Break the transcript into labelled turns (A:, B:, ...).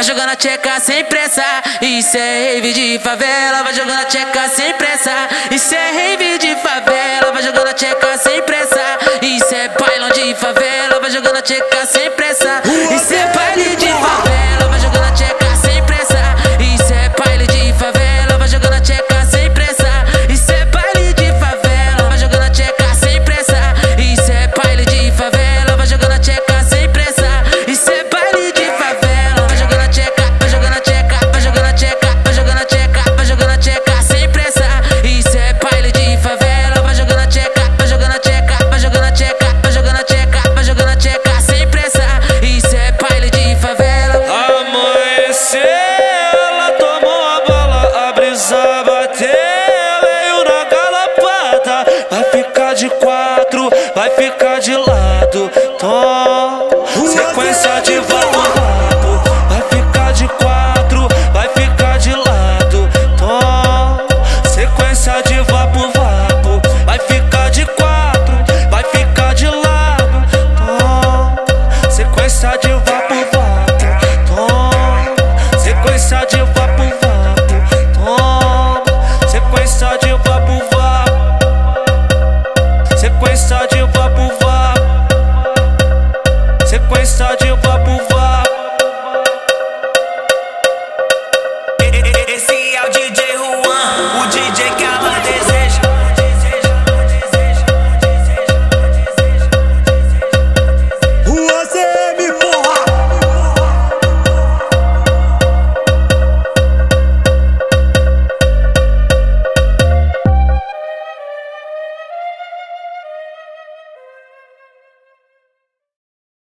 A: jogando a tcheca sem pressa. Isso é rave de favela. Vai jogando a tcheca sem pressa. Isso é rave de favela. Vai jogando a tcheca sem pressa. Isso é bailão de favela. Vai jogando a tcheca sem pressa. Isso é baile de favela. Vai jogando a tcheca sem pressa. Isso é baile de favela. Vai jogando a tcheca sem pressa. Isso é baile de favela. Vai jogando a tcheca sem pressa. Isso é baile de favela. Vai jogando a tcheca sem pressa. Isso é baile de favela. Vai jogando a tcheca, vai jogando a tcheca, vai jogando a tcheca, vai jogando a tcheca, vai jogando a tcheca sem pressa. Isso é baile de favela. Vai jogando a tcheca, vai jogando a tcheca, vai jogando a tcheca, vai jogando a tcheca, vai jogando a tcheca sem pressa. Isso é baile de favela.
B: Amanheceu, ela tomou a bola, a brisa bateu, veio na galopada. Vai ficar de quatro, vai ficar de lado, tom. Sequência de vapo, vapo. Vai ficar de quatro, vai ficar de lado, tom. Sequência de vapo, vapo. Vai ficar de quatro, vai ficar de lado, tom. Sequência de vapo, vapo, tom. Sequência de vapo, vapo, tom. Sequência de vapo, vapo.